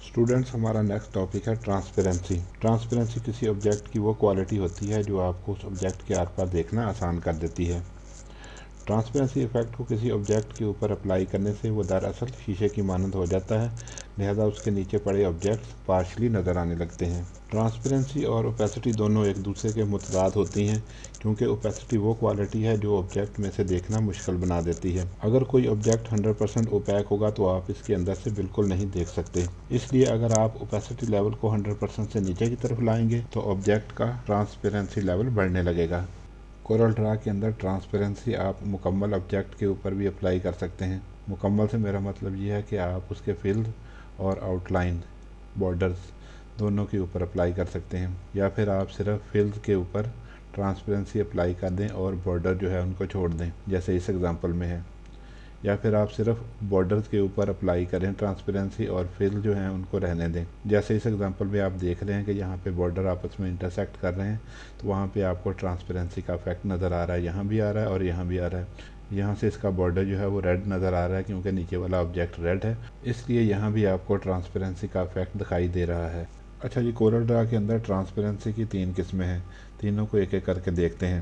Students, हमारा next topic है transparency. Transparency किसी ऑब्जेक्ट की वो क्वालिटी होती है जो आपको उस ऑब्जेक्ट के आर पार देखना आसान कर देती है। ट्रांसपेरेंसी इफेक्ट को किसी ऑब्जेक्ट के ऊपर अप्लाई करने से वो दरअसल शीशे की मानंद हो जाता है, लिहाजा उसके नीचे पड़े ऑब्जेक्ट्स पार्शली नज़र आने लगते हैं। ट्रांसपेरेंसी और ओपेसिटी दोनों एक दूसरे के मुतदाद होती हैं, क्योंकि ओपेसिटी वो क्वालिटी है जो ऑब्जेक्ट में से देखना मुश्किल बना देती है। अगर कोई ऑब्जेक्ट 100% ओपैक होगा तो आप इसके अंदर से बिल्कुल नहीं देख सकते। इसलिए अगर आप ओपेसिटी लेवल को 100% से नीचे की तरफ लाएंगे तो ऑब्जेक्ट का ट्रांसपेरेंसी लेवल बढ़ने लगेगा। कोरल ड्रा के अंदर ट्रांसपेरेंसी आप मुकम्मल ऑब्जेक्ट के ऊपर भी अप्लाई कर सकते हैं। मुकम्मल से मेरा मतलब ये है कि आप उसके फिल्ड और आउटलाइन बॉर्डर्स दोनों के ऊपर अप्लाई कर सकते हैं, या फिर आप सिर्फ फिल्ड के ऊपर ट्रांसपेरेंसी अप्लाई कर दें और बॉर्डर जो है उनको छोड़ दें, जैसे इस एग्जांपल में है। या फिर आप सिर्फ बॉर्डर्स के ऊपर अप्लाई करें ट्रांसपेरेंसी और फिल जो हैं उनको रहने दें, जैसे इस एग्जांपल में आप देख रहे हैं कि यहाँ पे बॉर्डर आपस में इंटरसेक्ट कर रहे हैं, तो वहाँ पे आपको ट्रांसपेरेंसी का इफेक्ट नज़र आ रहा है। यहाँ भी आ रहा है और यहाँ भी आ रहा है। यहाँ से इसका बॉर्डर जो है वो रेड नज़र आ रहा है, क्योंकि नीचे वाला ऑब्जेक्ट रेड है, इसलिए यहाँ भी आपको ट्रांसपेरेंसी का इफेक्ट दिखाई दे रहा है। अच्छा जी, कोरल ड्रा के अंदर ट्रांसपेरेंसी की 3 किस्में हैं। तीनों को एक एक करके देखते हैं।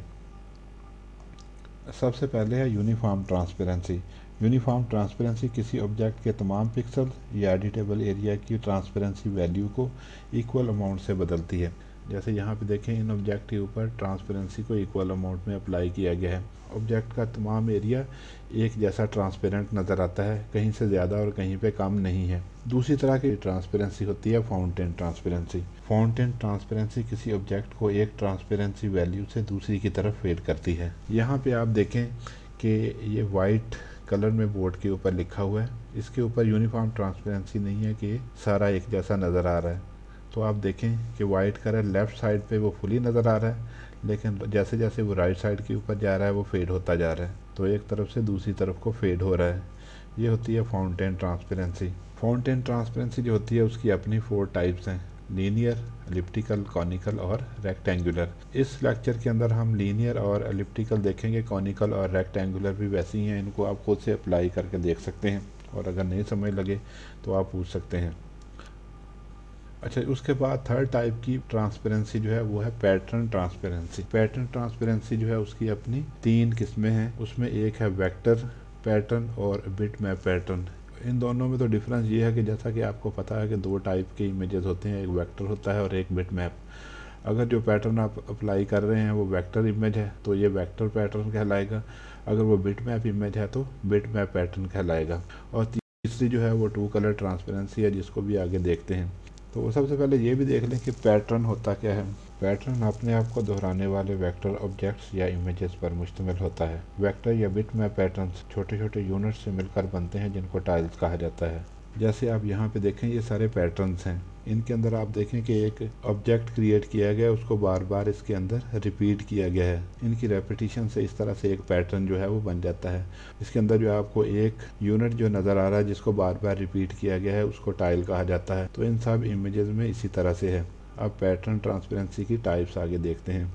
सबसे पहले है यूनिफॉर्म ट्रांसपेरेंसी। यूनिफॉर्म ट्रांसपेरेंसी किसी ऑब्जेक्ट के तमाम पिक्सल या एडिटेबल एरिया की ट्रांसपेरेंसी वैल्यू को इक्वल अमाउंट से बदलती है। जैसे यहाँ पे देखें, इन ऑब्जेक्ट के ऊपर ट्रांसपेरेंसी को इक्वल अमाउंट में अप्लाई किया गया है। ऑब्जेक्ट का तमाम एरिया एक जैसा ट्रांसपेरेंट नज़र आता है, कहीं से ज़्यादा और कहीं पे कम नहीं है। दूसरी तरह की ट्रांसपेरेंसी होती है फाउंटेन ट्रांसपेरेंसी। फाउंटेन ट्रांसपेरेंसी किसी ऑब्जेक्ट को एक ट्रांसपेरेंसी वैल्यू से दूसरी की तरफ फेड करती है। यहाँ पे आप देखें कि ये वाइट कलर में बोर्ड के ऊपर लिखा हुआ है, इसके ऊपर यूनिफॉर्म ट्रांसपेरेंसी नहीं है कि सारा एक जैसा नज़र आ रहा है। तो आप देखें कि वाइट कलर लेफ़्ट साइड पे वो फुली नज़र आ रहा है, लेकिन जैसे जैसे वो राइट साइड के ऊपर जा रहा है वो फेड होता जा रहा है, तो एक तरफ से दूसरी तरफ को फेड हो रहा है। ये होती है फाउंटेन ट्रांसपेरेंसी। फाउंटेन ट्रांसपेरेंसी जो होती है उसकी अपनी 4 टाइप्स हैं: लीनियर, एलिप्टिकल, कॉनिकल और रेक्टेंगुलर। इस लेक्चर के अंदर हम लीनियर और एलिप्टिकल देखेंगे। कॉनिकल और रेक्टेंगुलर भी वैसी ही हैं, इनको आप खुद से अप्लाई करके देख सकते हैं, और अगर नहीं समझ लगे तो आप पूछ सकते हैं। अच्छा, उसके बाद थर्ड टाइप की ट्रांसपेरेंसी जो है वो है पैटर्न ट्रांसपेरेंसी। पैटर्न ट्रांसपेरेंसी जो है उसकी अपनी 3 किस्में हैं। उसमें एक है वेक्टर पैटर्न और बिट मैप पैटर्न। इन दोनों में तो डिफरेंस ये है कि जैसा कि आपको पता है कि 2 टाइप के इमेजेस होते हैं, एक वेक्टर होता है और एक बिट मैप। अगर जो पैटर्न आप अप्लाई कर रहे हैं वो वेक्टर इमेज है तो ये वेक्टर पैटर्न कहलाएगा। अगर वो बिट मैप इमेज है तो बिट मैप पैटर्न कहलाएगा। और तीसरी जो है वो 2 कलर ट्रांसपेरेंसी है, जिसको भी आगे देखते हैं। तो सबसे पहले ये भी देख लें कि पैटर्न होता क्या है। पैटर्न अपने आप को दोहराने वाले वेक्टर ऑब्जेक्ट्स या इमेजेस पर मुश्तमिल होता है। वेक्टर या बिट मैप पैटर्न्स छोटे छोटे यूनिट्स से मिलकर बनते हैं, जिनको टाइल्स कहा जाता है। जैसे आप यहाँ पे देखें, ये सारे पैटर्न्स हैं। इनके अंदर आप देखें कि एक ऑब्जेक्ट क्रिएट किया गया, उसको बार बार इसके अंदर रिपीट किया गया है। इनकी रेपिटेशन से इस तरह से एक पैटर्न जो है वो बन जाता है। इसके अंदर जो आपको एक यूनिट जो नज़र आ रहा है जिसको बार बार रिपीट किया गया है, उसको टाइल कहा जाता है। तो इन सब इमेजेस में इसी तरह से है। अब पैटर्न ट्रांसपेरेंसी की टाइप्स आगे देखते हैं।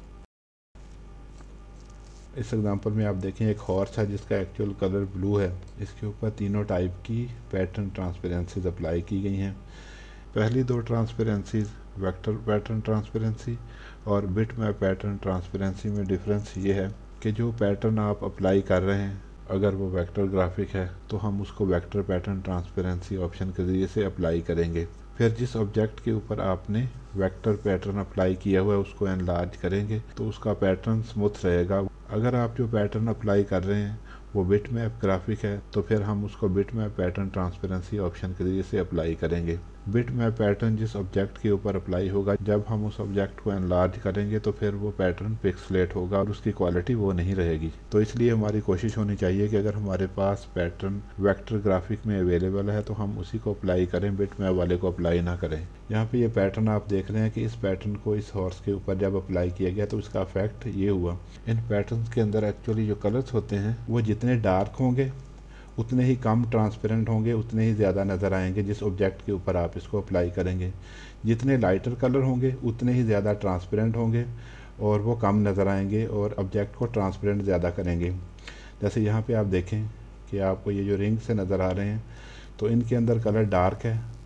इस एग्जांपल में आप देखें, एक हॉर्स है जिसका एक्चुअल कलर ब्लू है। इसके ऊपर तीनों टाइप की पैटर्न ट्रांसपेरेंसीज अप्लाई की गई हैं। पहली 2 ट्रांसपेरेंसीज वेक्टर पैटर्न ट्रांसपेरेंसी और बिट मैप पैटर्न ट्रांसपेरेंसी में डिफरेंस ये है कि जो पैटर्न आप अप्लाई कर रहे हैं, अगर वो वेक्टर ग्राफिक है तो हम उसको वेक्टर पैटर्न ट्रांसपेरेंसी ऑप्शन के ज़रिए से अप्लाई करेंगे। फिर जिस ऑब्जेक्ट के ऊपर आपने वेक्टर पैटर्न अप्लाई किया हुआ है उसको एनलार्ज करेंगे तो उसका पैटर्न स्मूथ रहेगा। अगर आप जो पैटर्न अप्लाई कर रहे हैं वो बिट मैप ग्राफिक है तो फिर हम उसको bitmap pattern transparency option के जरिए से अप्लाई करेंगे। बिट मैप पैटर्न जिस ऑब्जेक्ट के ऊपर अप्लाई होगा, जब हम उस ऑब्जेक्ट को एनलार्ज करेंगे तो फिर वो पैटर्न पिक्सलेट होगा और उसकी क्वालिटी वो नहीं रहेगी। तो इसलिए हमारी कोशिश होनी चाहिए कि अगर हमारे पास पैटर्न वेक्टर ग्राफिक में अवेलेबल है तो हम उसी को अप्लाई करें, बिट मैप वाले को अप्लाई ना करें। यहाँ पे ये पैटर्न आप देख रहे हैं कि इस पैटर्न को इस हॉर्स के ऊपर जब अप्लाई किया गया तो इसका इफेक्ट ये हुआ। इन पैटर्न्स के अंदर एक्चुअली जो कलर्स होते हैं वो जितने डार्क होंगे उतने ही कम ट्रांसपेरेंट होंगे, उतने ही ज़्यादा नज़र आएंगे जिस ऑब्जेक्ट के ऊपर आप इसको अप्लाई करेंगे। जितने लाइटर कलर होंगे उतने ही ज़्यादा ट्रांसपेरेंट होंगे और वो कम नज़र आएंगे और ऑब्जेक्ट को ट्रांसपेरेंट ज़्यादा करेंगे। जैसे यहाँ पे आप देखें कि आपको ये जो रिंग से नज़र आ रहे हैं तो इनके अंदर कलर डार्क है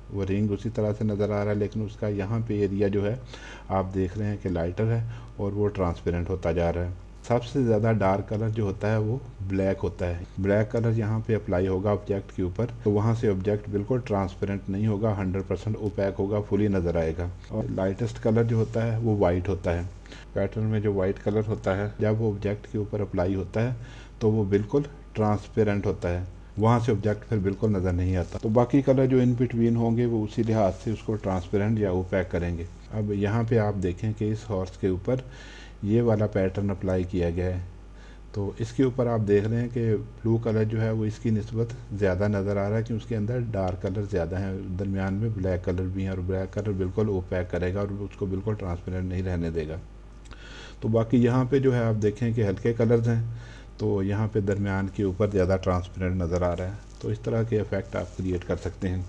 वो रिंग उसी तरह से नज़र आ रहा है, लेकिन उसका यहाँ पे एरिया जो है आप देख रहे हैं कि लाइटर है और वो ट्रांसपेरेंट होता जा रहा है। सबसे ज़्यादा डार्क कलर जो होता है वो ब्लैक होता है। ब्लैक कलर यहाँ पे अप्लाई होगा ऑब्जेक्ट के ऊपर, तो वहाँ से ऑब्जेक्ट बिल्कुल ट्रांसपेरेंट नहीं होगा, 100% ओपैक होगा, फुली नज़र आएगा। और लाइटेस्ट कलर जो होता है वो वाइट होता है। पैटर्न में जो वाइट कलर होता है जब वो ऑब्जेक्ट के ऊपर अप्लाई होता है तो वो बिल्कुल ट्रांसपेरेंट होता है, वहाँ से ऑब्जेक्ट फिर बिल्कुल नज़र नहीं आता। तो बाकी कलर जो इन बिटवीन होंगे वो उसी लिहाज से उसको ट्रांसपेरेंट या ओपैक करेंगे। अब यहाँ पे आप देखें कि इस हॉर्स के ऊपर ये वाला पैटर्न अप्लाई किया गया है, तो इसके ऊपर आप देख रहे हैं कि ब्लू कलर जो है वो इसकी निस्बत ज़्यादा नज़र आ रहा है, कि उसके अंदर डार्क कलर ज़्यादा है, दरमियान में ब्लैक कलर भी है, और ब्लैक कलर बिल्कुल ओपैक करेगा और उसको बिल्कुल ट्रांसपेरेंट नहीं रहने देगा। तो बाकी यहाँ पे जो है आप देखें कि हल्के कलर्स हैं, तो यहाँ पे दरमियान के ऊपर ज़्यादा ट्रांसपेरेंट नज़र आ रहा है। तो इस तरह के इफ़ेक्ट आप क्रिएट कर सकते हैं।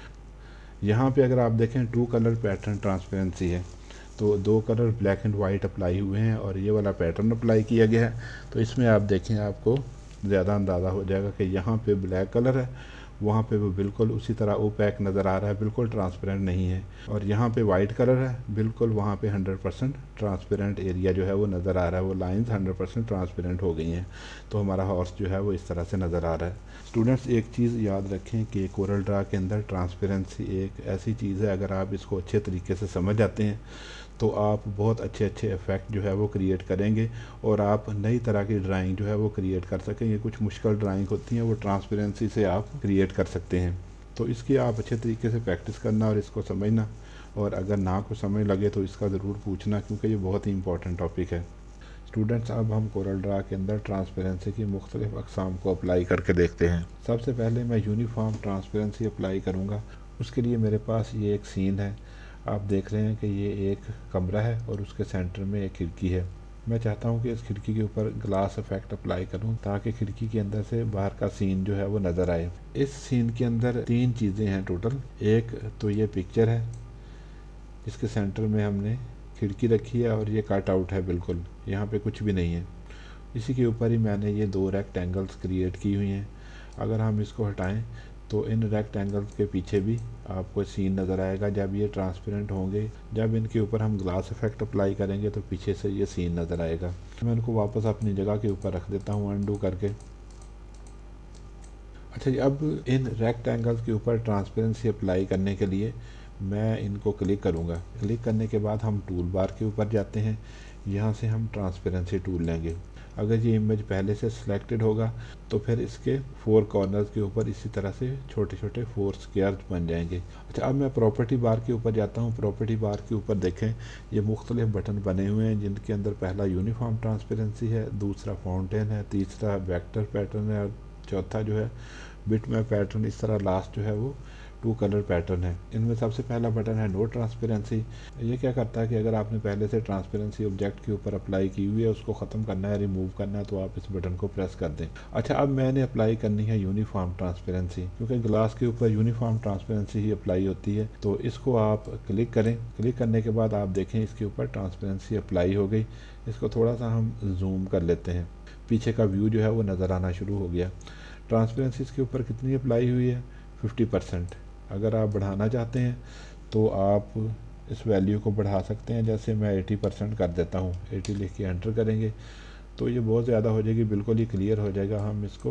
यहाँ पे अगर आप देखें 2 कलर पैटर्न ट्रांसपेरेंसी है, तो 2 colour black and white apply हुए हैं और ये वाला पैटर्न अप्लाई किया गया है। तो इसमें आप देखें आपको ज़्यादा अंदाज़ा हो जाएगा कि यहाँ पे ब्लैक कलर है, वहाँ पे वो बिल्कुल उसी तरह ओपैक नज़र आ रहा है, बिल्कुल ट्रांसपेरेंट नहीं है। और यहाँ पे वाइट कलर है, बिल्कुल वहाँ पे 100% ट्रांसपेरेंट एरिया जो है वो नज़र आ रहा है, वो लाइंस 100% ट्रांसपेरेंट हो गई हैं। तो हमारा हॉर्स जो है वो इस तरह से नज़र आ रहा है। स्टूडेंट्स एक चीज़ याद रखें कि कोरल ड्रा के अंदर ट्रांसपेरेंसी एक ऐसी चीज़ है, अगर आप इसको अच्छे तरीके से समझ जाते हैं तो आप बहुत अच्छे अच्छे इफ़ेक्ट जो है वो क्रिएट करेंगे और आप नई तरह की ड्राइंग जो है वो क्रिएट कर सकेंगे। कुछ मुश्किल ड्राइंग होती हैं वो ट्रांसपेरेंसी से आप क्रिएट कर सकते हैं। तो इसकी आप अच्छे तरीके से प्रैक्टिस करना और इसको समझना, और अगर ना कुछ समझ लगे तो इसका ज़रूर पूछना, क्योंकि ये बहुत ही इंपॉर्टेंट टॉपिक है। स्टूडेंट्स अब हम कोरल ड्रा के अंदर ट्रांसपेरेंसी की मुख्तलिफ अक़साम को अप्लाई करके देखते हैं। सबसे पहले मैं यूनिफॉर्म ट्रांसपेरेंसी अप्लाई करूँगा। उसके लिए मेरे पास ये एक सीन है, आप देख रहे हैं कि ये एक कमरा है और उसके सेंटर में एक खिड़की है। मैं चाहता हूँ कि इस खिड़की के ऊपर ग्लास इफेक्ट अप्लाई करूँ ताकि खिड़की के अंदर से बाहर का सीन जो है वो नज़र आए। इस सीन के अंदर 3 चीज़ें हैं टोटल। एक तो ये पिक्चर है, इसके सेंटर में हमने खिड़की रखी है और ये कट आउट है, बिल्कुल यहाँ पे कुछ भी नहीं है। इसी के ऊपर ही मैंने ये 2 रेक्टेंगल्स क्रिएट की हुई हैं। अगर हम इसको हटाएं तो इन रेक्टेंगल्स के पीछे भी आपको सीन नज़र आएगा। जब ये ट्रांसपेरेंट होंगे, जब इनके ऊपर हम ग्लास इफेक्ट अप्लाई करेंगे तो पीछे से ये सीन नज़र आएगा। मैं इनको वापस अपनी जगह के ऊपर रख देता हूँ अनडू करके। अच्छा जी, अब इन रेक्टेंगल्स के ऊपर ट्रांसपेरेंसी अप्लाई करने के लिए मैं इनको क्लिक करूँगा। क्लिक करने के बाद हम टूल बार के ऊपर जाते हैं, यहाँ से हम ट्रांसपेरेंसी टूल लेंगे। अगर ये इमेज पहले से सिलेक्टेड होगा तो फिर इसके 4 कॉर्नर्स के ऊपर इसी तरह से छोटे छोटे 4 स्क्वायर्स बन जाएंगे। अच्छा, अब मैं प्रॉपर्टी बार के ऊपर जाता हूँ। प्रॉपर्टी बार के ऊपर देखें ये मुख्तलिफ बटन बने हुए हैं, जिनके अंदर पहला यूनिफॉर्म ट्रांसपेरेंसी है, दूसरा फाउंटेन है, तीसरा वेक्टर पैटर्न है और चौथा जो है बिटमैप पैटर्न। इस तरह लास्ट जो है वो 2 कलर पैटर्न है। इनमें सबसे पहला बटन है नो ट्रांसपेरेंसी। ये क्या करता है कि अगर आपने पहले से ट्रांसपेरेंसी ऑब्जेक्ट के ऊपर अप्लाई की हुई है, उसको ख़त्म करना है, रिमूव करना है, तो आप इस बटन को प्रेस कर दें। अच्छा, अब मैंने अप्लाई करनी है यूनिफॉर्म ट्रांसपेरेंसी, क्योंकि ग्लास के ऊपर यूनिफॉर्म ट्रांसपेरेंसी ही अप्लाई होती है। तो इसको आप क्लिक करें। क्लिक करने के बाद आप देखें इसके ऊपर ट्रांसपेरेंसी अप्लाई हो गई। इसको थोड़ा सा हम जूम कर लेते हैं, पीछे का व्यू जो है वो नज़र आना शुरू हो गया। ट्रांसपेरेंसी इसके ऊपर कितनी अप्लाई हुई है? 50%। अगर आप बढ़ाना चाहते हैं तो आप इस वैल्यू को बढ़ा सकते हैं। जैसे मैं 80% कर देता हूँ, 80 लिख के एंटर करेंगे तो ये बहुत ज़्यादा हो जाएगी, बिल्कुल ही क्लियर हो जाएगा। हम इसको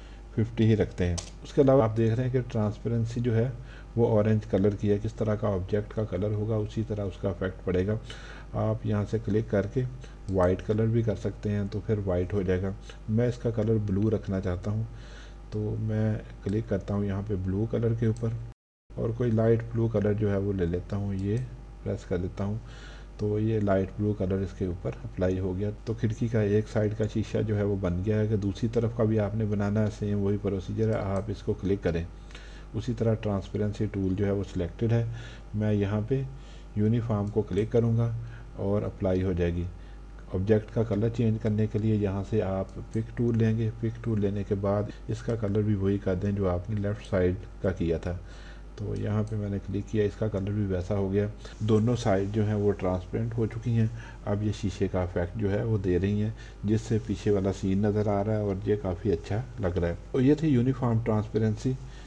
50 ही रखते हैं। उसके अलावा आप देख रहे हैं कि ट्रांसपेरेंसी जो है वो ऑरेंज कलर की है। किस तरह का ऑब्जेक्ट का कलर होगा उसी तरह उसका इफेक्ट पड़ेगा। आप यहाँ से क्लिक करके वाइट कलर भी कर सकते हैं, तो फिर वाइट हो जाएगा। मैं इसका कलर ब्लू रखना चाहता हूँ, तो मैं क्लिक करता हूँ यहाँ पे ब्लू कलर के ऊपर और कोई लाइट ब्लू कलर जो है वो ले लेता हूँ, ये प्रेस कर देता हूँ तो ये लाइट ब्लू कलर इसके ऊपर अप्लाई हो गया। तो खिड़की का एक साइड का शीशा जो है वो बन गया है। कि दूसरी तरफ का भी आपने बनाना है, सेम वही प्रोसीजर है। आप इसको क्लिक करें, उसी तरह ट्रांसपेरेंसी टूल जो है वो सिलेक्टेड है। मैं यहाँ पे यूनिफॉर्म को क्लिक करूँगा और अप्लाई हो जाएगी। ऑब्जेक्ट का कलर चेंज करने के लिए यहाँ से आप पिक टूल लेंगे। पिक टूल लेने के बाद इसका कलर भी वही कर दें जो आपने लेफ़्ट साइड का किया था। तो यहाँ पे मैंने क्लिक किया, इसका कलर भी वैसा हो गया। दोनों साइड जो हैं वो ट्रांसपेरेंट हो चुकी हैं। अब ये शीशे का इफेक्ट जो है वो दे रही हैं, जिससे पीछे वाला सीन नज़र आ रहा है और ये काफ़ी अच्छा लग रहा है। और ये थी यूनिफॉर्म ट्रांसपेरेंसी,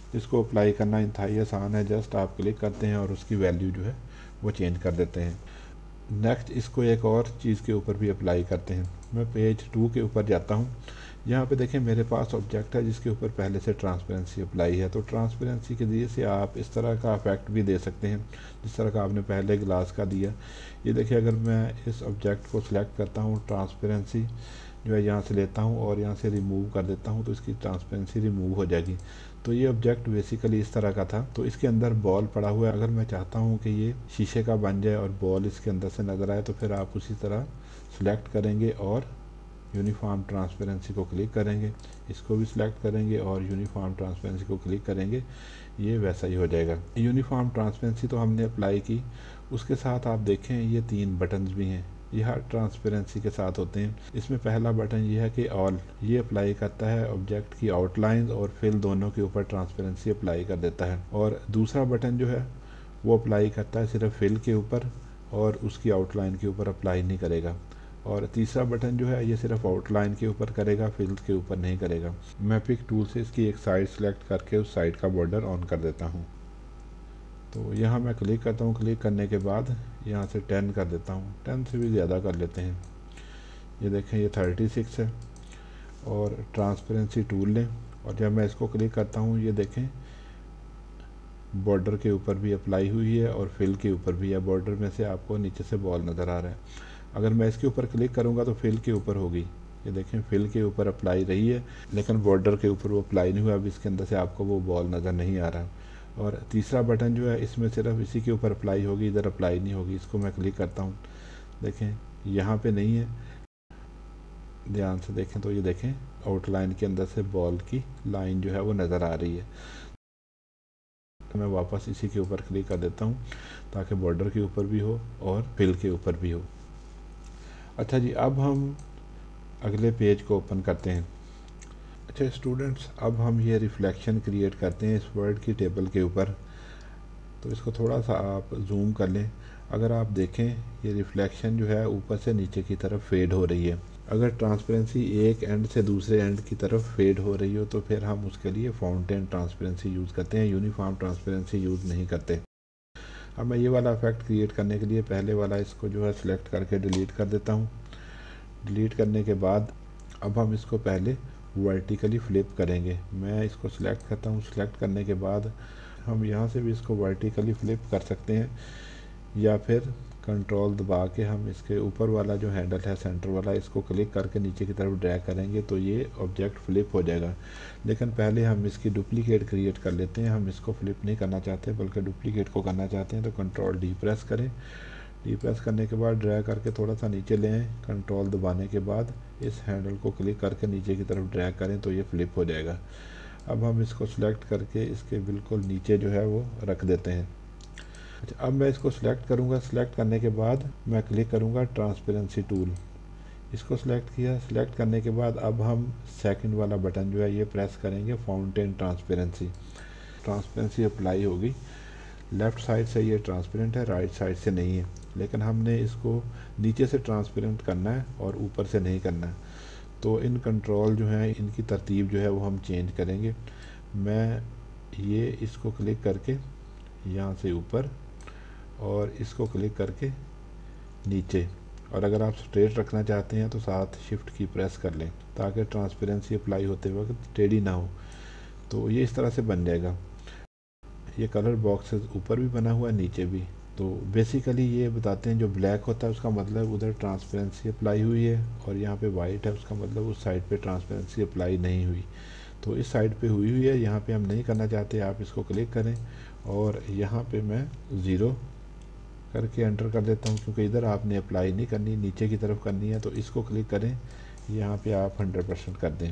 इसको अप्लाई करना इंतहाई आसान है, जस्ट आप क्लिक करते हैं और उसकी वैल्यू जो है वो चेंज कर देते हैं। नेक्स्ट इसको एक और चीज़ के ऊपर भी अप्लाई करते हैं। मैं पेज 2 के ऊपर जाता हूँ। यहाँ पे देखें मेरे पास ऑब्जेक्ट है जिसके ऊपर पहले से ट्रांसपेरेंसी अप्लाई है। तो ट्रांसपेरेंसी के ज़रिए से आप इस तरह का इफेक्ट भी दे सकते हैं जिस तरह का आपने पहले ग्लास का दिया। ये देखिए, अगर मैं इस ऑब्जेक्ट को सिलेक्ट करता हूँ, ट्रांसपेरेंसी जो है यहाँ से लेता हूँ और यहाँ से रिमूव कर देता हूँ, तो इसकी ट्रांसपेरेंसी रिमूव हो जाएगी। तो ये ऑब्जेक्ट बेसिकली इस तरह का था। तो इसके अंदर बॉल पड़ा हुआ है। अगर मैं चाहता हूँ कि ये शीशे का बन जाए और बॉल इसके अंदर से नज़र आए, तो फिर आप उसी तरह सिलेक्ट करेंगे और यूनिफॉर्म ट्रांसपेरेंसी को क्लिक करेंगे, इसको भी सिलेक्ट करेंगे और यूनिफॉर्म ट्रांसपेरेंसी को क्लिक करेंगे, ये वैसा ही हो जाएगा। यूनिफॉर्म ट्रांसपेरेंसी तो हमने अप्लाई की, उसके साथ आप देखें ये 3 बटन्स भी हैं, ये हर ट्रांसपेरेंसी के साथ होते हैं। इसमें पहला बटन ये है कि ऑल, ये अप्लाई करता है ऑब्जेक्ट की आउटलाइंस और फिल दोनों के ऊपर ट्रांसपेरेंसी अप्लाई कर देता है। और दूसरा बटन जो है वो अप्लाई करता है सिर्फ फिल के ऊपर और उसकी आउटलाइन के ऊपर अप्लाई नहीं करेगा। और तीसरा बटन जो है ये सिर्फ आउटलाइन के ऊपर करेगा, फिल के ऊपर नहीं करेगा। मैं पिक टूल से इसकी एक साइड सेलेक्ट करके उस साइड का बॉर्डर ऑन कर देता हूँ। तो यहाँ मैं क्लिक करता हूँ, क्लिक करने के बाद यहाँ से 10 कर देता हूँ, 10 से भी ज़्यादा कर लेते हैं। ये देखें ये 36 है। और ट्रांसपेरेंसी टूल लें और जब मैं इसको क्लिक करता हूँ, ये देखें बॉर्डर के ऊपर भी अप्लाई हुई है और फिल के ऊपर भी है। बॉर्डर में से आपको नीचे से बॉल नज़र आ रहा है। अगर मैं इसके ऊपर क्लिक करूँगा तो फिल के ऊपर होगी। ये देखें फिल के ऊपर अप्लाई रही है, लेकिन बॉर्डर के ऊपर वो अप्लाई नहीं हुआ। अब इसके अंदर से आपको वो बॉल नज़र नहीं आ रहा। और तीसरा बटन जो है इसमें सिर्फ इसी के ऊपर अप्लाई होगी, इधर अप्लाई नहीं होगी। इसको मैं क्लिक करता हूँ, देखें यहाँ पे नहीं है, ध्यान से देखें तो ये देखें आउटलाइन के अंदर से बॉल की लाइन जो है वो नज़र आ रही है। तो मैं वापस इसी के ऊपर क्लिक कर देता हूँ ताकि बॉर्डर के ऊपर भी हो और फिल के ऊपर भी हो। अच्छा जी, अब हम अगले पेज को ओपन करते हैं। अच्छा स्टूडेंट्स, अब हम ये रिफ्लेक्शन क्रिएट करते हैं इस वर्ड की टेबल के ऊपर। तो इसको थोड़ा सा आप जूम कर लें। अगर आप देखें ये रिफ्लेक्शन जो है ऊपर से नीचे की तरफ फेड हो रही है। अगर ट्रांसपेरेंसी एक एंड से दूसरे एंड की तरफ फेड हो रही हो तो फिर हम उसके लिए फाउंटेन ट्रांसपेरेंसी यूज़ करते हैं, यूनिफॉर्म ट्रांसपेरेंसी यूज़ नहीं करते। अब मैं ये वाला इफेक्ट क्रिएट करने के लिए पहले वाला इसको जो है सिलेक्ट करके डिलीट कर देता हूँ। डिलीट करने के बाद अब हम इसको पहले वर्टिकली फ्लिप करेंगे। मैं इसको सिलेक्ट करता हूँ, सिलेक्ट करने के बाद हम यहाँ से भी इसको वर्टिकली फ्लिप कर सकते हैं या फिर कंट्रोल दबा के हम इसके ऊपर वाला जो हैंडल है सेंटर वाला, इसको क्लिक करके नीचे की तरफ ड्रैग करेंगे तो ये ऑब्जेक्ट फ्लिप हो जाएगा। लेकिन पहले हम इसकी डुप्लीकेट क्रिएट कर लेते हैं। हम इसको फ्लिप नहीं करना चाहते बल्कि डुप्लीकेट को करना चाहते हैं। तो कंट्रोल डी प्रेस करें, डी प्रेस करने के बाद ड्रैग करके थोड़ा सा नीचे ले आएँ। कंट्रोल दबाने के बाद इस हैंडल को क्लिक करके नीचे की तरफ ड्रैग करें तो ये फ्लिप हो जाएगा। अब हम इसको सिलेक्ट करके इसके बिल्कुल नीचे जो है वो रख देते हैं। अच्छा, अब मैं इसको सिलेक्ट करूँगा। सिलेक्ट करने के बाद मैं क्लिक करूँगा ट्रांसपेरेंसी टूल, इसको सिलेक्ट किया। सिलेक्ट करने के बाद अब हम सेकंड वाला बटन जो है ये प्रेस करेंगे, फाउंटेन ट्रांसपेरेंसी। ट्रांसपेरेंसी अप्लाई होगी। लेफ़्ट साइड से ये ट्रांसपेरेंट है, राइट साइड से नहीं है, लेकिन हमने इसको नीचे से ट्रांसपेरेंट करना है और ऊपर से नहीं करना है। तो इन कंट्रोल जो है इनकी तरतीब जो है वो हम चेंज करेंगे। मैं ये इसको क्लिक करके यहाँ से ऊपर और इसको क्लिक करके नीचे, और अगर आप स्ट्रेट रखना चाहते हैं तो साथ शिफ्ट की प्रेस कर लें ताकि ट्रांसपेरेंसी अप्लाई होते वक्त टेढ़ी ना हो। तो ये इस तरह से बन जाएगा। ये कलर बॉक्सेस ऊपर भी बना हुआ है, नीचे भी। तो बेसिकली ये बताते हैं जो ब्लैक होता है उसका मतलब उधर ट्रांसपेरेंसी अप्लाई हुई है, और यहाँ पे वाइट है उसका मतलब उस साइड पे ट्रांसपेरेंसी अप्लाई नहीं हुई। तो इस साइड पे हुई हुई है, यहाँ पे हम नहीं करना चाहते। आप इसको क्लिक करें और यहाँ पे मैं 0 करके एंटर कर देता हूँ, क्योंकि इधर आपने अप्लाई नहीं करनी, नीचे की तरफ करनी है। तो इसको क्लिक करें, यहाँ पे आप 100% कर दें।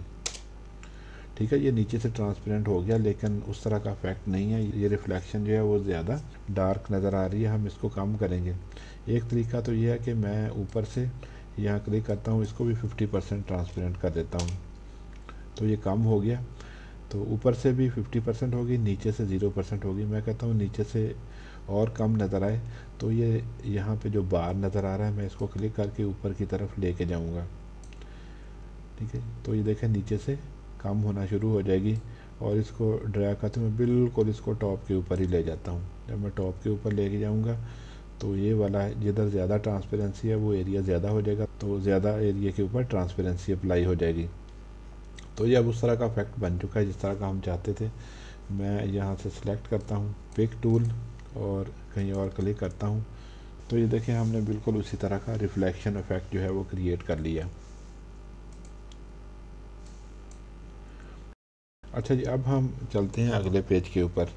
ठीक है, ये नीचे से ट्रांसपेरेंट हो गया, लेकिन उस तरह का इफेक्ट नहीं है। ये रिफ्लेक्शन जो है वो ज़्यादा डार्क नज़र आ रही है। हम इसको कम करेंगे। एक तरीका तो ये है कि मैं ऊपर से यहाँ क्लिक करता हूँ, इसको भी 50% ट्रांसपेरेंट कर देता हूँ, तो ये कम हो गया। तो ऊपर से भी 50% होगी, नीचे से 0% होगी। मैं कहता हूँ नीचे से और कम नज़र आए। तो ये यहाँ पे जो बार नज़र आ रहा है, मैं इसको क्लिक करके ऊपर की तरफ लेके जाऊँगा। ठीक है, तो ये देखें नीचे से कम होना शुरू हो जाएगी और इसको ड्रैग करते मैं बिल्कुल इसको टॉप के ऊपर ही ले जाता हूँ। जब मैं टॉप के ऊपर लेके जाऊँगा तो ये वाला जिधर ज़्यादा ट्रांसपेरेंसी है वो एरिया ज़्यादा हो जाएगा, तो ज़्यादा एरिया के ऊपर ट्रांसपेरेंसी अप्लाई हो जाएगी। तो ये अब उस तरह का इफेक्ट बन चुका है जिस तरह का हम चाहते थे। मैं यहाँ से सिलेक्ट करता हूँ पिक टूल और कहीं और क्लिक करता हूँ, तो ये देखें हमने बिल्कुल उसी तरह का रिफ्लेक्शन इफेक्ट जो है वो क्रिएट कर लिया। अच्छा जी, अब हम चलते हैं अगले पेज के ऊपर।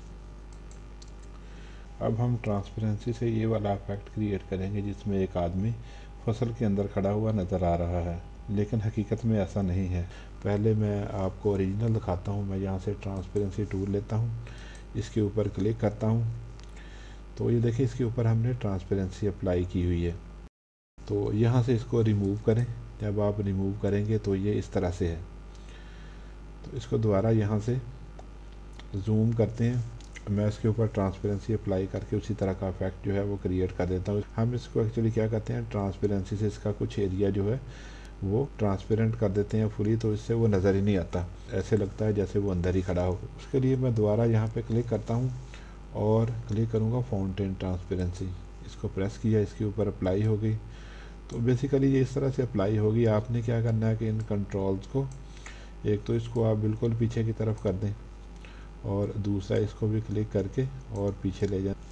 अब हम ट्रांसपेरेंसी से ये वाला इफेक्ट क्रिएट करेंगे जिसमें एक आदमी फसल के अंदर खड़ा हुआ नज़र आ रहा है, लेकिन हकीकत में ऐसा नहीं है। पहले मैं आपको ओरिजिनल दिखाता हूँ। मैं यहाँ से ट्रांसपेरेंसी टूल लेता हूँ, इसके ऊपर क्लिक करता हूँ, तो ये देखिए इसके ऊपर हमने ट्रांसपेरेंसी अप्लाई की हुई है। तो यहाँ से इसको रिमूव करें। जब आप रिमूव करेंगे तो ये इस तरह से है। तो इसको दोबारा यहाँ से जूम करते हैं। मैं इसके ऊपर ट्रांसपेरेंसी अप्लाई करके उसी तरह का इफेक्ट जो है वो क्रिएट कर देता हूँ। हम इसको एक्चुअली क्या करते हैं, ट्रांसपेरेंसी से इसका कुछ एरिया जो है वो ट्रांसपेरेंट कर देते हैं फुली, तो इससे वो नज़र ही नहीं आता, ऐसे लगता है जैसे वो अंदर ही खड़ा हो। उसके लिए मैं दोबारा यहाँ पे क्लिक करता हूँ और क्लिक करूँगा फाउंटेन ट्रांसपेरेंसी। इसको प्रेस किया, इसके ऊपर अप्लाई हो गई। तो बेसिकली ये इस तरह से अप्लाई होगी। आपने क्या करना है कि इन कंट्रोल्स को, एक तो इसको आप बिल्कुल पीछे की तरफ कर दें और दूसरा इसको भी क्लिक करके और पीछे ले जाएं।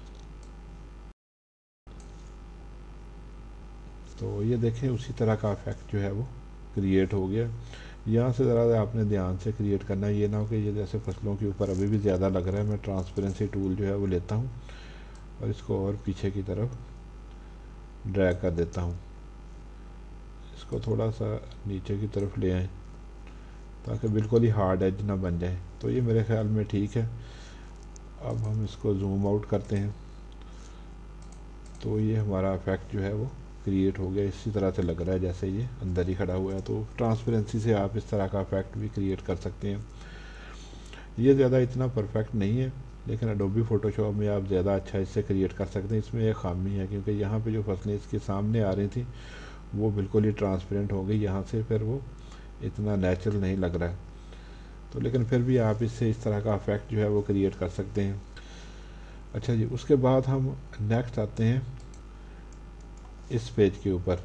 तो ये देखें उसी तरह का इफेक्ट जो है वो क्रिएट हो गया। यहाँ से ज़रा आपने ध्यान से क्रिएट करना है, ये ना हो कि ये जैसे फसलों के ऊपर अभी भी ज़्यादा लग रहा है। मैं ट्रांसपेरेंसी टूल जो है वो लेता हूँ और इसको और पीछे की तरफ ड्रैग कर देता हूँ। इसको थोड़ा सा नीचे की तरफ ले आएँ ताकि बिल्कुल ही हार्ड एज ना बन जाए। तो ये मेरे ख्याल में ठीक है। अब हम इसको जूम आउट करते हैं, तो ये हमारा इफेक्ट जो है वो क्रिएट हो गया। इसी तरह से लग रहा है जैसे ये अंदर ही खड़ा हुआ है। तो ट्रांसपेरेंसी से आप इस तरह का इफेक्ट भी क्रिएट कर सकते हैं। ये ज़्यादा इतना परफेक्ट नहीं है, लेकिन एडोबी फ़ोटोशॉप में आप ज़्यादा अच्छा इससे क्रिएट कर सकते हैं। इसमें एक ख़ामी है क्योंकि यहाँ पे जो फसलें इसके सामने आ रही थी वो बिल्कुल ही ट्रांसपेरेंट हो गई, यहाँ से फिर वो इतना नेचुरल नहीं लग रहा है। तो लेकिन फिर भी आप इससे इस तरह का इफेक्ट जो है वो क्रिएट कर सकते हैं। अच्छा जी, उसके बाद हम नेक्स्ट आते हैं इस पेज के ऊपर।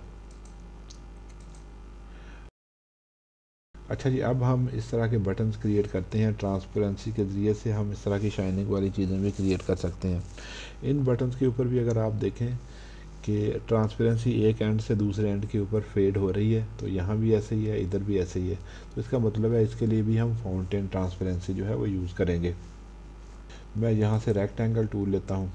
अच्छा जी, अब हम इस तरह के बटन्स क्रिएट करते हैं। ट्रांसपेरेंसी के ज़रिए से हम इस तरह की शाइनिंग वाली चीज़ें भी क्रिएट कर सकते हैं। इन बटन्स के ऊपर भी अगर आप देखें कि ट्रांसपेरेंसी एक एंड से दूसरे एंड के ऊपर फेड हो रही है, तो यहाँ भी ऐसे ही है, इधर भी ऐसे ही है। तो इसका मतलब है इसके लिए भी हम फाउंटेन ट्रांसपेरेंसी जो है वो यूज़ करेंगे। मैं यहाँ से रेक्टेंगल टूल लेता हूँ।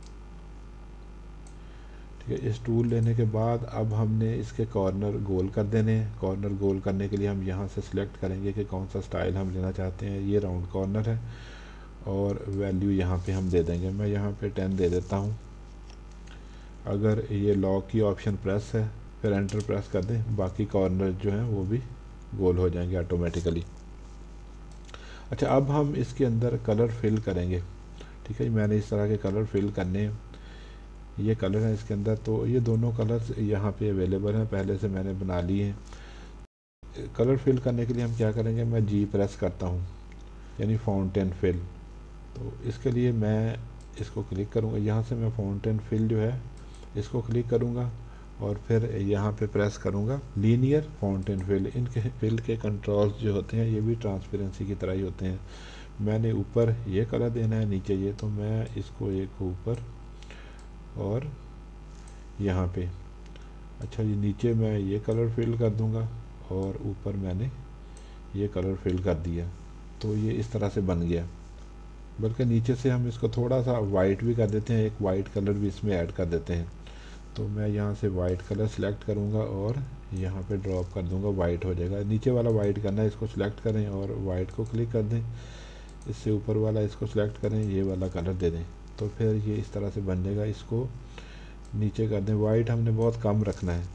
ठीक है, इस टूल लेने के बाद अब हमने इसके कॉर्नर गोल कर देने हैं। कॉर्नर गोल करने के लिए हम यहाँ से सिलेक्ट करेंगे कि कौन सा स्टाइल हम लेना चाहते हैं। ये राउंड कॉर्नर है और वैल्यू यहाँ पे हम दे देंगे। मैं यहाँ पे 10 दे देता हूँ। अगर ये लॉक की ऑप्शन प्रेस है फिर एंटर प्रेस कर दें, बाकी कॉर्नर जो हैं वो भी गोल हो जाएंगे ऑटोमेटिकली। अच्छा, अब हम इसके अंदर कलर फिल करेंगे। ठीक है, मैंने इस तरह के कलर फिल करने हैं। ये कलर है इसके अंदर, तो ये दोनों कलर्स यहाँ पे अवेलेबल हैं, पहले से मैंने बना लिए हैं। कलर फिल करने के लिए हम क्या करेंगे, मैं जी प्रेस करता हूँ, यानी फाउंटेन फिल। तो इसके लिए मैं इसको क्लिक करूँगा, यहाँ से मैं फाउंटेन फिल जो है इसको क्लिक करूँगा और फिर यहाँ पे प्रेस करूँगा लीनियर फाउंटेन फिल। इनके फिल के कंट्रोल्स जो होते हैं ये भी ट्रांसपेरेंसी की तरह ही होते हैं। मैंने ऊपर ये कलर देना है, नीचे ये, तो मैं इसको एक ऊपर और यहाँ पे। अच्छा जी, नीचे मैं ये कलर फिल कर दूँगा और ऊपर मैंने ये कलर फिल कर दिया, तो ये इस तरह से बन गया। बल्कि नीचे से हम इसको थोड़ा सा वाइट भी कर देते हैं, एक वाइट कलर भी इसमें ऐड कर देते हैं। तो मैं यहाँ से वाइट कलर सेलेक्ट करूँगा और यहाँ पे ड्रॉप कर दूँगा, वाइट हो जाएगा। नीचे वाला वाइट करना है, इसको सिलेक्ट करें और वाइट को क्लिक कर दें। इससे ऊपर वाला इसको सिलेक्ट करें, ये वाला कलर दे दें, तो फिर ये इस तरह से बन जाएगा। इसको नीचे कर दें, वाइट हमने बहुत कम रखना है।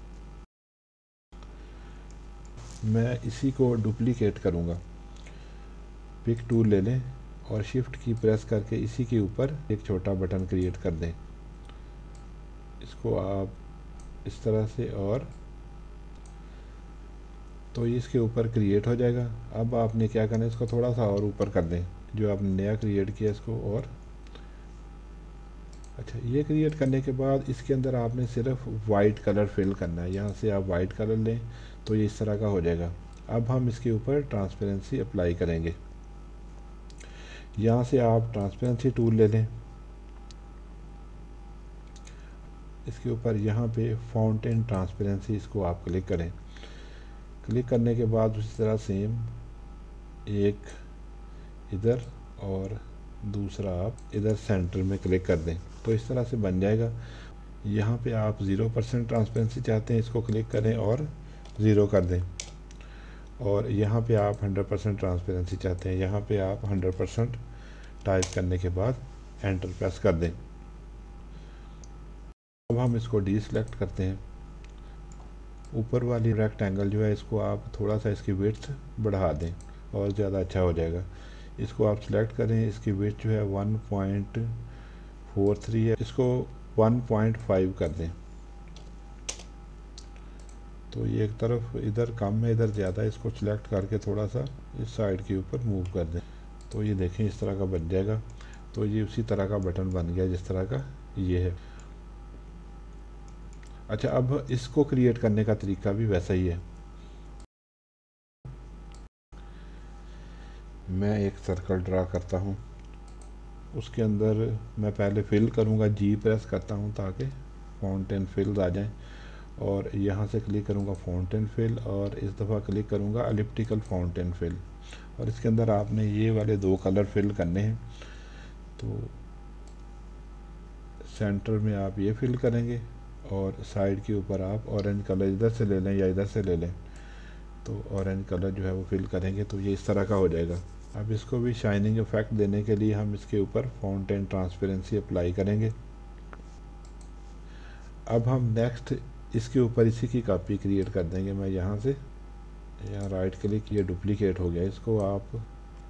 मैं इसी को डुप्लीकेट करूँगा। पिक टूल ले लें और शिफ्ट की प्रेस करके इसी के ऊपर एक छोटा बटन क्रिएट कर दें। इसको आप इस तरह से और तो ये इसके ऊपर क्रिएट हो जाएगा। अब आपने क्या करना है, इसको थोड़ा सा और ऊपर कर दें, जो आपने नया क्रिएट किया इसको। और अच्छा, ये क्रिएट करने के बाद इसके अंदर आपने सिर्फ वाइट कलर फिल करना है। यहाँ से आप वाइट कलर लें तो ये इस तरह का हो जाएगा। अब हम इसके ऊपर ट्रांसपेरेंसी अप्लाई करेंगे। यहाँ से आप ट्रांसपेरेंसी टूल ले लें, इसके ऊपर यहाँ पे फाउंटेन ट्रांसपेरेंसी, इसको आप क्लिक करें। क्लिक करने के बाद उसी तरह सेम एक इधर और दूसरा आप इधर सेंटर में क्लिक कर दें, तो इस तरह से बन जाएगा। यहाँ पे आप 0% ट्रांसपेरेंसी चाहते हैं, इसको क्लिक करें और 0 कर दें। और यहाँ पे आप 100% ट्रांसपेरेंसी चाहते हैं, यहाँ पे आप 100% टाइप करने के बाद एंटर प्रेस कर दें। अब हम इसको डीसेलेक्ट करते हैं। ऊपर वाली रेक्टेंगल जो है, इसको आप थोड़ा सा इसकी विड्थ बढ़ा दें और ज़्यादा अच्छा हो जाएगा। इसको आप सिलेक्ट करें, इसकी विड्थ जो है 1.43 है, इसको 1.5 कर दें। तो ये एक तरफ इधर कम है, इधर ज़्यादा है, इसको सिलेक्ट करके थोड़ा सा इस साइड के ऊपर मूव कर दें। तो ये देखें इस तरह का बन जाएगा। तो ये उसी तरह का बटन बन गया जिस तरह का ये है। अच्छा, अब इसको क्रिएट करने का तरीका भी वैसा ही है। मैं एक सर्कल ड्रा करता हूँ, उसके अंदर मैं पहले फिल करूँगा, जी प्रेस करता हूँ ताकि फाउंटेन फिल्स आ जाएं। और यहाँ से क्लिक करूँगा फाउंटेन फिल, और इस दफ़ा क्लिक करूँगा एलिप्टिकल फाउंटेन फिल। और इसके अंदर आपने ये वाले 2 कलर फिल करने हैं। तो सेंटर में आप ये फिल करेंगे और साइड के ऊपर आप ऑरेंज कलर इधर से ले लें या इधर से ले लें। तो ऑरेंज कलर जो है वो फिल करेंगे तो ये इस तरह का हो जाएगा। अब इसको भी शाइनिंग इफेक्ट देने के लिए हम इसके ऊपर फाउंटेन ट्रांसपेरेंसी अप्लाई करेंगे। अब हम नेक्स्ट इसके ऊपर इसी की कॉपी क्रिएट कर देंगे। मैं यहाँ से यहाँ राइट क्लिक, ये डुप्लीकेट हो गया, इसको आप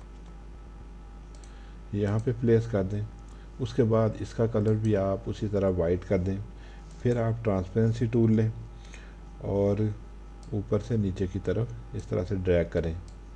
यहाँ पे प्लेस कर दें। उसके बाद इसका कलर भी आप उसी तरह वाइट कर दें। फिर आप ट्रांसपेरेंसी टूल लें और ऊपर से नीचे की तरफ इस तरह से ड्रैग करें,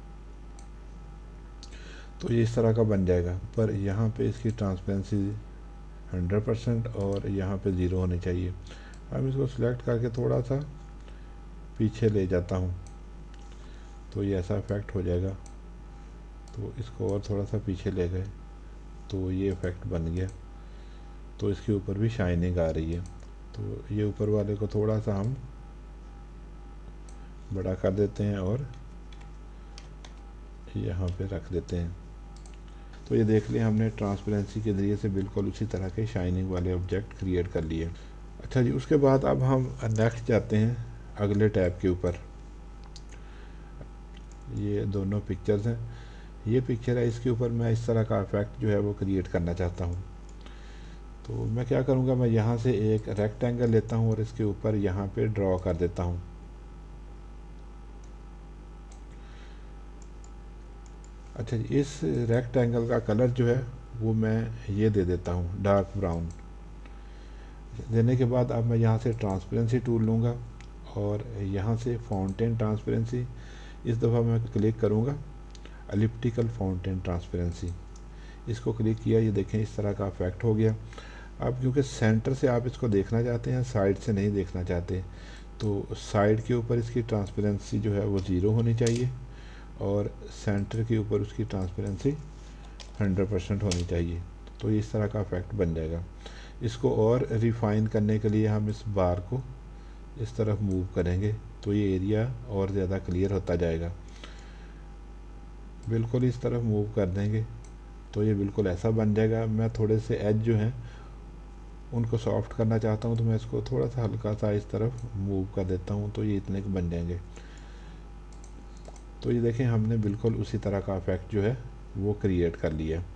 तो ये इस तरह का बन जाएगा। पर यहाँ पे इसकी ट्रांसपेरेंसी 100% और यहाँ पे 0 होनी चाहिए। अब इसको सिलेक्ट करके थोड़ा सा पीछे ले जाता हूँ तो ये ऐसा इफेक्ट हो जाएगा। तो इसको और थोड़ा सा पीछे ले गए तो ये इफेक्ट बन गया। तो इसके ऊपर भी शाइनिंग आ रही है। तो ये ऊपर वाले को थोड़ा सा हम बड़ा कर देते हैं और यहाँ पे रख देते हैं। तो ये देख लिया हमने ट्रांसपेरेंसी के ज़रिए से बिल्कुल उसी तरह के शाइनिंग वाले ऑब्जेक्ट क्रिएट कर लिए। अच्छा जी, उसके बाद अब हम नेक्स्ट जाते हैं अगले टैब के ऊपर। ये दोनों पिक्चर्स हैं, ये पिक्चर है, इसके ऊपर मैं इस तरह का इफेक्ट जो है वो क्रिएट करना चाहता हूँ। तो मैं क्या करूँगा, मैं यहाँ से एक रेक्टेंगल लेता हूँ और इसके ऊपर यहाँ पे ड्रॉ कर देता हूँ। अच्छा जी, इस रेक्टेंगल का कलर जो है वो मैं ये दे देता हूँ डार्क ब्राउन। देने के बाद अब मैं यहाँ से ट्रांसपेरेंसी टूल लूँगा और यहाँ से फाउंटेन ट्रांसपेरेंसी, इस दफ़ा मैं क्लिक करूँगा एलिप्टिकल फाउंटेन ट्रांसपेरेंसी। इसको क्लिक किया, ये देखें इस तरह का इफेक्ट हो गया। अब क्योंकि सेंटर से आप इसको देखना चाहते हैं, साइड से नहीं देखना चाहते, तो साइड के ऊपर इसकी ट्रांसपेरेंसी जो है वो 0 होनी चाहिए और सेंटर के ऊपर उसकी ट्रांसपेरेंसी 100% होनी चाहिए। तो इस तरह का इफेक्ट बन जाएगा। इसको और रिफाइन करने के लिए हम इस बार को इस तरफ मूव करेंगे तो ये एरिया और ज़्यादा क्लियर होता जाएगा। बिल्कुल इस तरफ मूव कर देंगे तो ये बिल्कुल ऐसा बन जाएगा। मैं थोड़े से एज जो हैं उनको सॉफ्ट करना चाहता हूँ तो मैं इसको थोड़ा सा हल्का सा इस तरफ मूव कर देता हूँ तो ये इतने के बन जाएंगे। तो ये देखें हमने बिल्कुल उसी तरह का इफेक्ट जो है वो क्रिएट कर लिया।